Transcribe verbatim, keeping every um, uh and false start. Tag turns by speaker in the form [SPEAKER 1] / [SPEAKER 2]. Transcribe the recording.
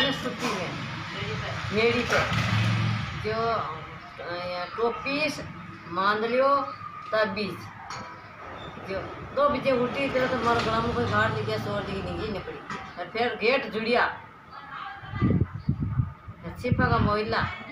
[SPEAKER 1] में सूती में मेड़ी पे जो टोपीस मान लियो तब बीज जो दो बजे उठी तो तो मारो गला में कोई घाट दिखे सोर दिखी नहीं निकली और फिर गेट जुड़िया छिपा का मोइला